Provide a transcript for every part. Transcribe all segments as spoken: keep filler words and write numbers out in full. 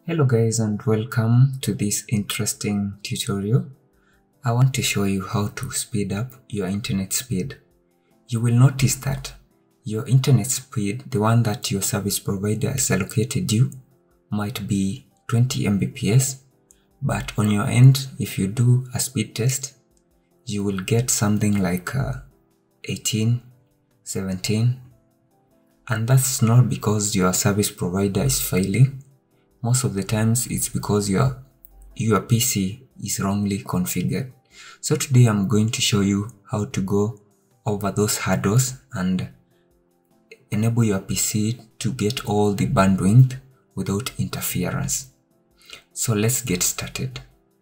Hello guys, and welcome to this interesting tutorial. I want to show you how to speed up your internet speed. You will notice that your internet speed, the one that your service provider has allocated you, might be twenty megabits per second, but on your end, if you do a speed test, you will get something like uh, eighteen, seventeen, and that's not because your service provider is failing. Most of the times it's because your your P C is wrongly configured. So today I'm going to show you how to go over those hurdles and enable your P C to get all the bandwidth without interference. So let's get started.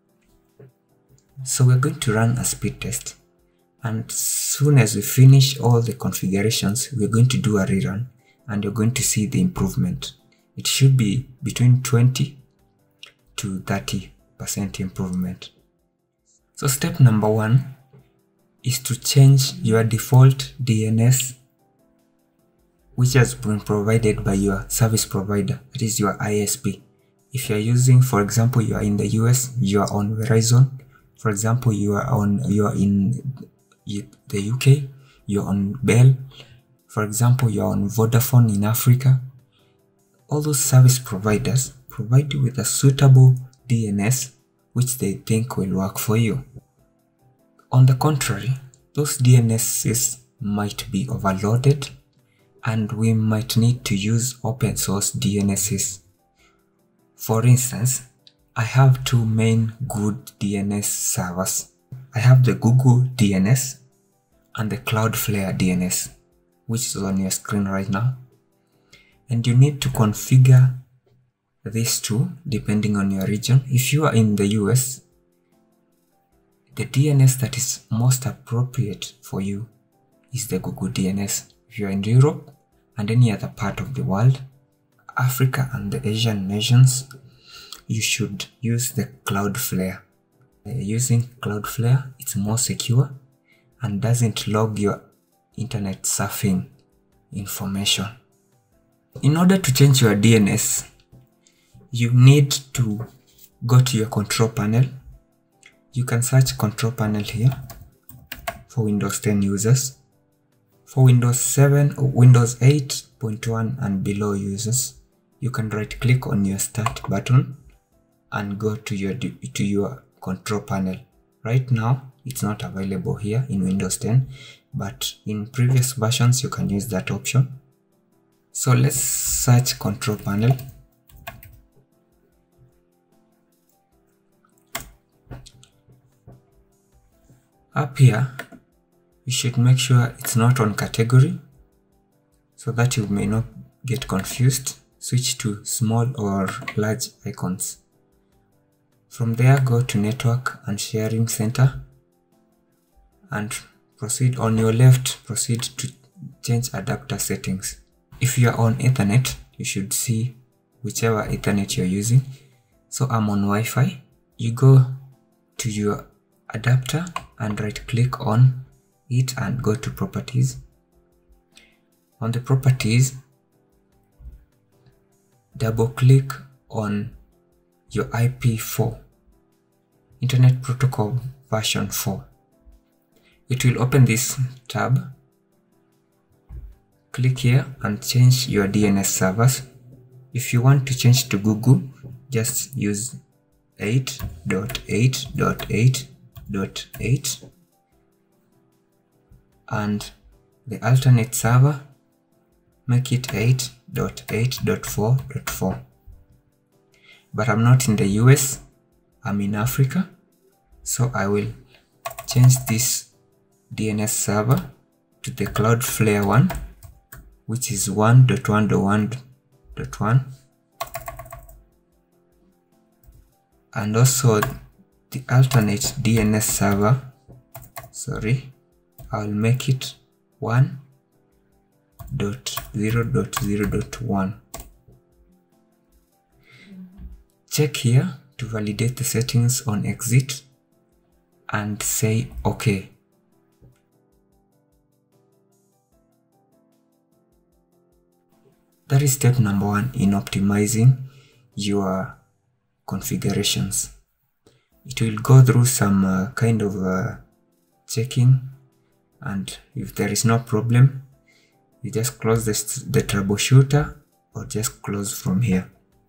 So we're going to run a speed test, and as soon as we finish all the configurations, we're going to do a rerun and you're going to see the improvement. It should be between twenty to thirty percent improvement. So step number one is to change your default D N S, which has been provided by your service provider, that is your I S P. If you are using, for example, you are in the U S, you are on Verizon. For example, you are on you are in the U K, you're on Bell. For example, you are on Vodafone in Africa. All those service providers provide you with a suitable D N S which they think will work for you. On the contrary, those D N Ss might be overloaded and we might need to use open source D N Ss. For instance, I have two main good D N S servers. I have the Google D N S and the Cloudflare D N S, which is on your screen right now. And you need to configure these two depending on your region. If you are in the U S, the D N S that is most appropriate for you is the Google D N S. If you are in Europe and any other part of the world, Africa and the Asian nations, you should use the Cloudflare. Uh, using Cloudflare, it's more secure and doesn't log your internet surfing information. In order to change your D N S, you need to go to your control panel. You can search control panel here for Windows ten users. For Windows seven or Windows eight point one and below users, you can right click on your start button and go to your to your control panel. Right now it's not available here in Windows ten, but in previous versions you can use that option. So let's search control panel. Up here, you should make sure it's not on category so that you may not get confused. Switch to small or large icons. From there, go to network and sharing center and proceed on your left, proceed to change adapter settings. If you are on Ethernet, you should see whichever Ethernet you're using. So I'm on Wi-Fi. You go to your adapter and right click on it and go to properties. On the properties, double click on your I P four, Internet Protocol version four. It will open this tab. Click here and change your D N S servers. If you want to change to Google, just use eight dot eight dot eight dot eight and the alternate server, make it eight dot eight dot four dot four. But I'm not in the U S, I'm in Africa, so I will change this D N S server to the Cloudflare one, which is one dot one dot one dot one, and also the alternate D N S server, sorry, I'll make it one dot zero dot zero dot one. Check here to validate the settings on exit and say OK. That is step number one in optimizing your configurations. It will go through some uh, kind of uh, checking, and if there is no problem, you just close the, the troubleshooter or just close from here.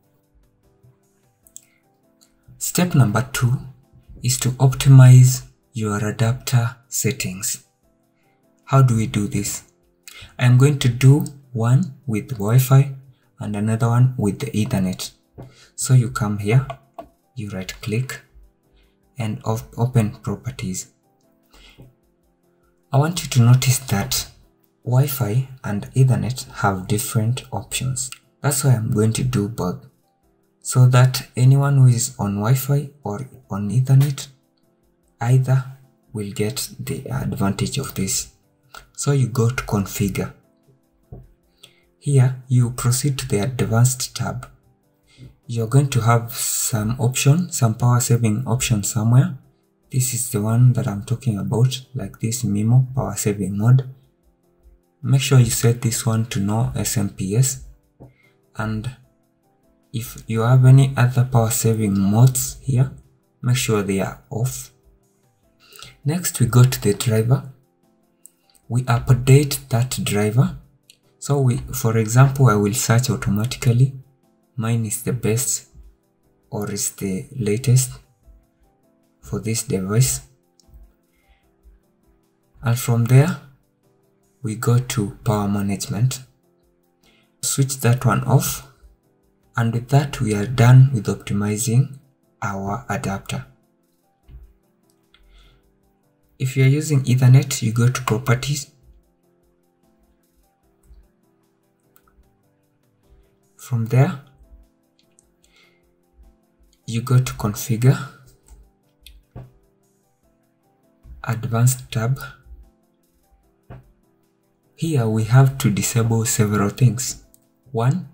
Step number two is to optimize your adapter settings. How do we do this? I am going to do one with Wi-Fi and another one with the Ethernet. So you come here, you right click and open properties. I want you to notice that Wi-Fi and Ethernet have different options. That's why I'm going to do both, so that anyone who is on Wi-Fi or on Ethernet either will get the advantage of this. So you go to configure. Here you proceed to the advanced tab. You're going to have some option, some power saving option somewhere. This is the one that I'm talking about, like this Memo power saving mode. Make sure you set this one to no S M P S, and if you have any other power saving modes here, make sure they are off. Next we go to the driver. We update that driver. So we, for example, I will search automatically. Mine is the best or is the latest for this device. And from there, we go to power management. Switch that one off. And with that, we are done with optimizing our adapter. If you are using Ethernet, you go to properties. From there, you go to configure, advanced tab. Here we have to disable several things. One,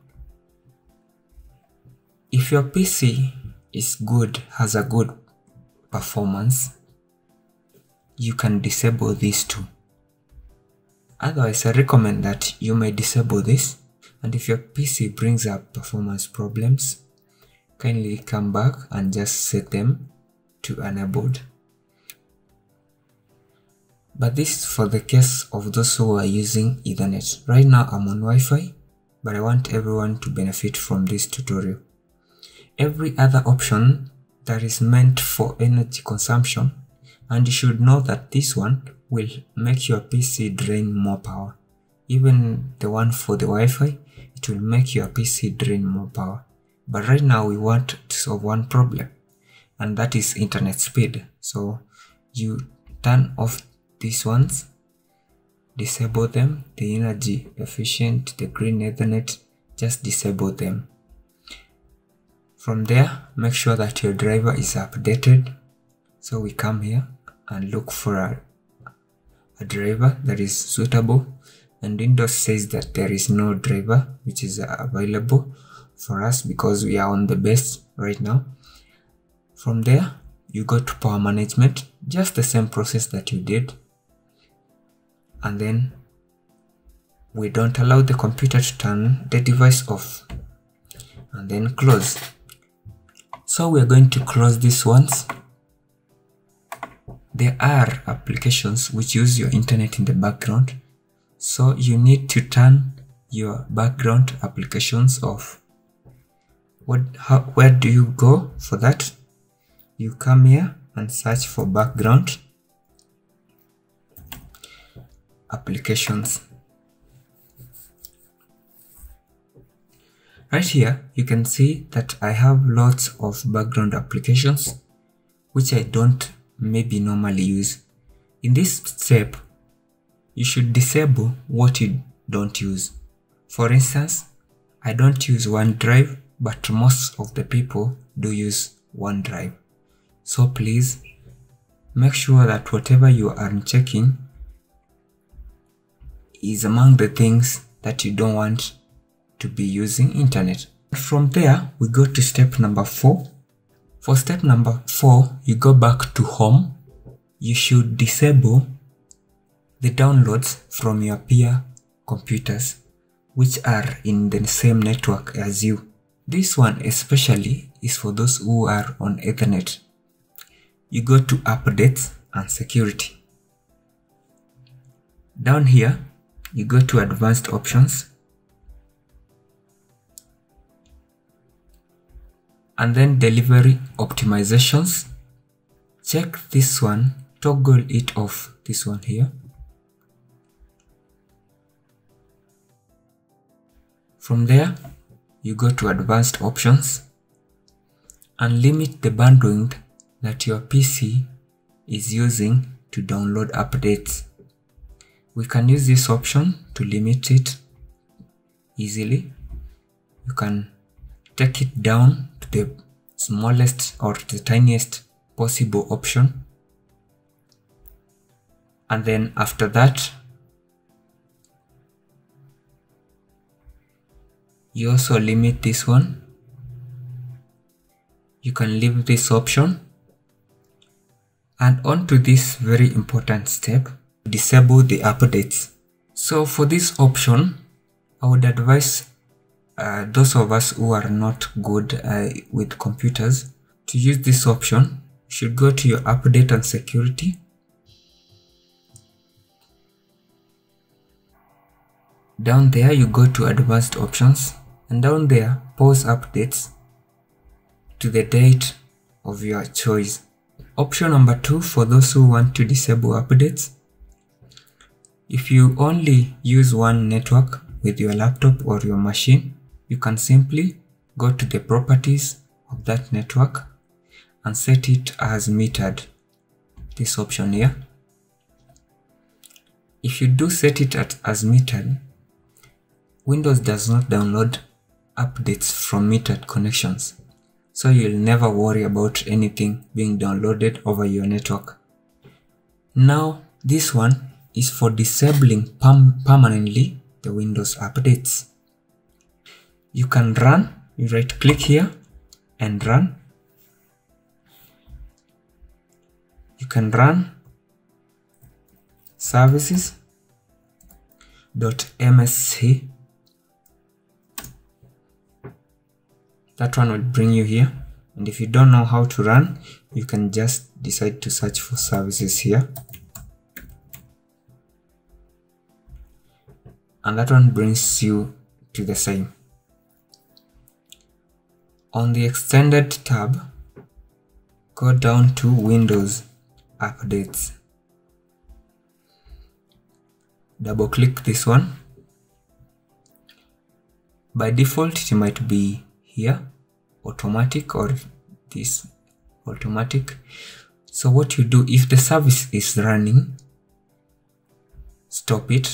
if your P C is good, has a good performance, you can disable these two. Otherwise, I recommend that you may disable this, and if your P C brings up performance problems, kindly come back and just set them to enabled. But this is for the case of those who are using Ethernet. Right now I'm on Wi-Fi, but I want everyone to benefit from this tutorial. Every other option that is meant for energy consumption, and you should know that this one will make your P C drain more power. Even the one for the Wi-Fi, it will make your P C drain more power. But right now we want to solve one problem, and that is internet speed. So you turn off these ones, disable them, the energy efficient, the green Ethernet, just disable them. From there, make sure that your driver is updated. So we come here and look for a, a driver that is suitable, and Windows says that there is no driver which is available for us because we are on the best right now. From there, you go to power management, just the same process that you did, and then we don't allow the computer to turn the device off, and then close. So we are going to close these ones. There are applications which use your internet in the background, so you need to turn your background applications off. What, how, where do you go for that? You come here and search for background applications. Right here, you can see that I have lots of background applications which I don't maybe normally use. In this step, you should disable what you don't use. For instance, I don't use OneDrive, but most of the people do use OneDrive. So please make sure that whatever you are checking is among the things that you don't want to be using internet. From there, we go to step number four. For step number four, you go back to home. You should disable the downloads from your peer computers which are in the same network as you. This one especially is for those who are on Ethernet. You go to Updates and Security. Down here, you go to Advanced Options. And then Delivery Optimizations. Check this one, toggle it off, this one here. From there, you go to Advanced Options and limit the bandwidth that your P C is using to download updates. We can use this option to limit it easily. You can take it down to the smallest or the tiniest possible option. And then after that, you also limit this one. You can leave this option. And on to this very important step, disable the updates. So for this option, I would advise uh, those of us who are not good uh, with computers to use this option. You should go to your Update and Security. Down there, you go to Advanced Options, and down there, pause updates to the date of your choice. Option number two, for those who want to disable updates. If you only use one network with your laptop or your machine, you can simply go to the properties of that network and set it as metered. This option here. If you do set it at, as metered, Windows does not download updates from metered connections. So you'll never worry about anything being downloaded over your network. Now, this one is for disabling perm permanently the Windows updates. You can run, you right click here and run. You can run services.msc. That one will bring you here, and if you don't know how to run, you can just decide to search for services here, and that one brings you to the same. On the extended tab, go down to Windows Updates. Double click this one. By default, it might be here, automatic, or this automatic. So what you do, if the service is running, stop it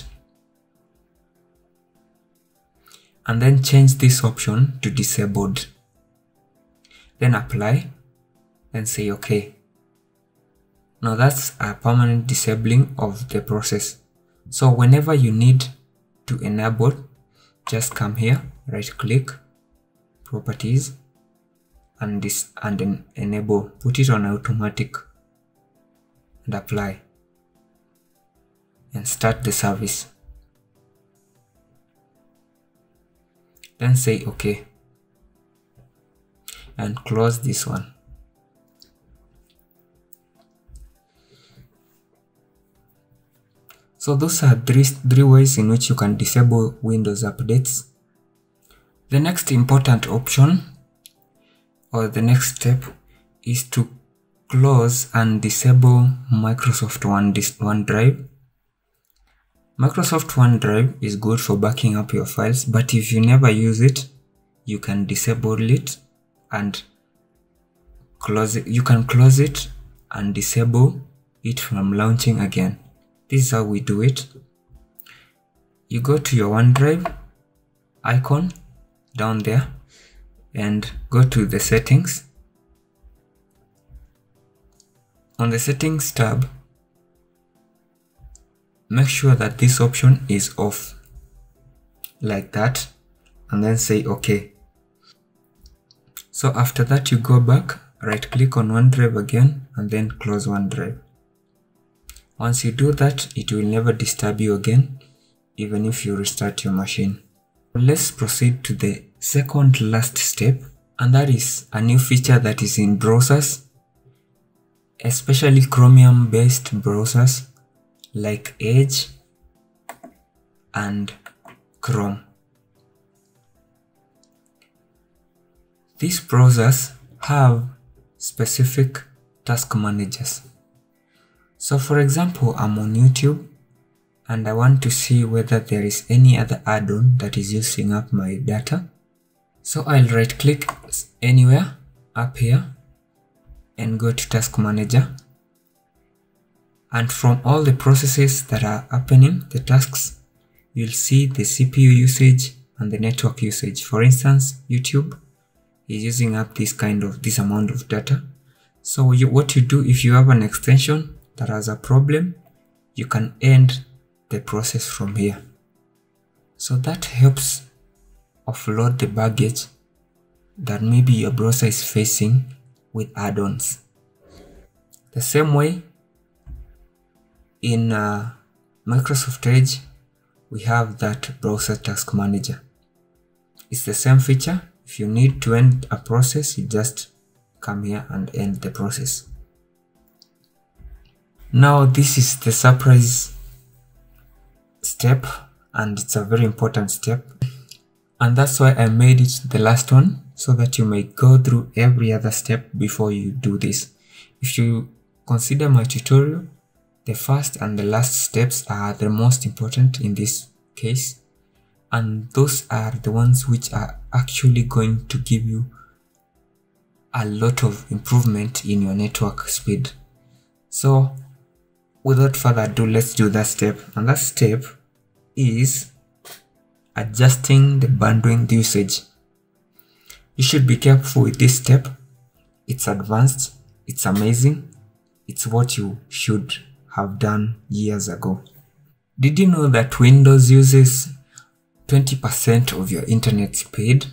and then change this option to disabled, then apply, then say OK. Now that's a permanent disabling of the process. So whenever you need to enable, just come here, right click, properties, and this and then enable, put it on automatic and apply, and start the service. Then say OK and close this one. So those are three, three ways in which you can disable Windows updates. The next important option, or the next step, is to close and disable Microsoft OneDrive. Microsoft OneDrive is good for backing up your files, but if you never use it, you can disable it and close it. You can close it and disable it from launching again. This is how we do it. You go to your OneDrive icon down there and go to the settings. On the settings tab, make sure that this option is off, like that, and then say OK. So after that, you go back, right click on OneDrive again, and then close OneDrive. Once you do that, it will never disturb you again, even if you restart your machine. Let's proceed to the second last step, and that is a new feature that is in browsers, especially Chromium based browsers like Edge and Chrome. These browsers have specific task managers. So for example, I'm on YouTube and I want to see whether there is any other add-on that is using up my data. So I'll right click anywhere up here and go to Task Manager. And from all the processes that are happening, the tasks, you'll see the C P U usage and the network usage. For instance, YouTube is using up this kind of this amount of data. So you, what you do, if you have an extension that has a problem, you can end the process from here. So that helps offload the baggage that maybe your browser is facing with add-ons. The same way in uh, Microsoft Edge, we have that browser task manager. It's the same feature. If you need to end a process, you just come here and end the process. Now this is the surprise step, and it's a very important step, and that's why I made it the last one, so that you may go through every other step before you do this. If you consider my tutorial, the first and the last steps are the most important in this case, and those are the ones which are actually going to give you a lot of improvement in your network speed. So without further ado, let's do that step. And that step is adjusting the bandwidth usage. You should be careful with this step. It's advanced, it's amazing, it's what you should have done years ago. Did you know that Windows uses twenty percent of your internet speed?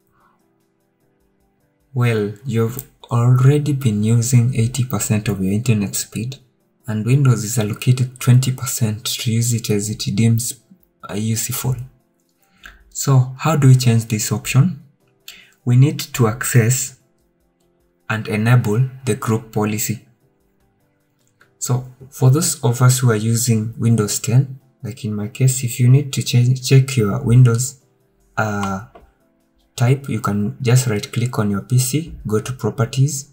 Well, you've already been using eighty percent of your internet speed, and Windows is allocated twenty percent to use it as it deems useful. So how do we change this option? We need to access and enable the group policy. So for those of us who are using Windows ten, like in my case, if you need to change, check your Windows uh, type, you can just right click on your P C, go to properties,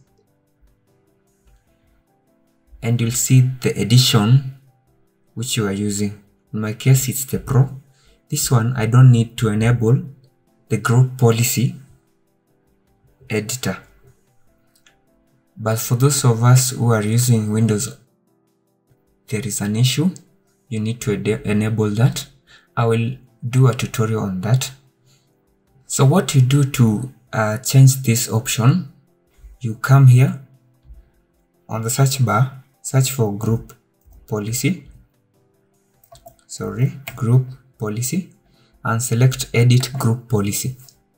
and you'll see the edition which you are using. In my case, it's the Pro. This one, I don't need to enable the group policy editor. But for those of us who are using Windows, there is an issue. You need to enable that. I will do a tutorial on that. So what you do to uh, change this option, you come here on the search bar, search for group policy, sorry, group policy, and select edit group policy.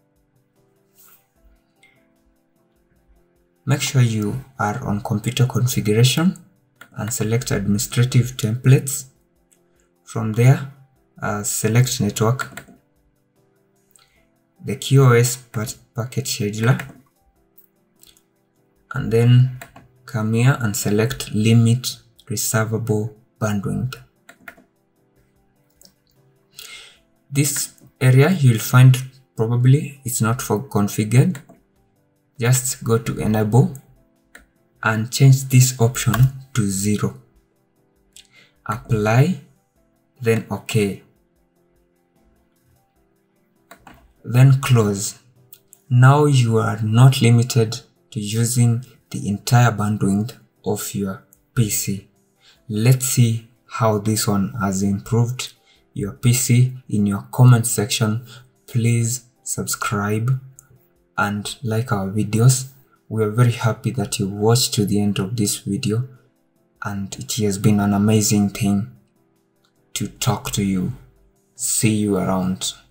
Make sure you are on computer configuration and select administrative templates. From there, uh, select network, the Q O S packet scheduler, and then come here and select limit reservable bandwidth. This area you'll find probably it's not for configured. Just go to enable and change this option to zero. Apply, then OK. Then close. Now you are not limited to using the entire bandwidth of your P C. Let's see how this one has improved your P C in your comment section. Please subscribe and like our videos. We are very happy that you watched to the end of this video, and it has been an amazing thing to talk to you. See you around.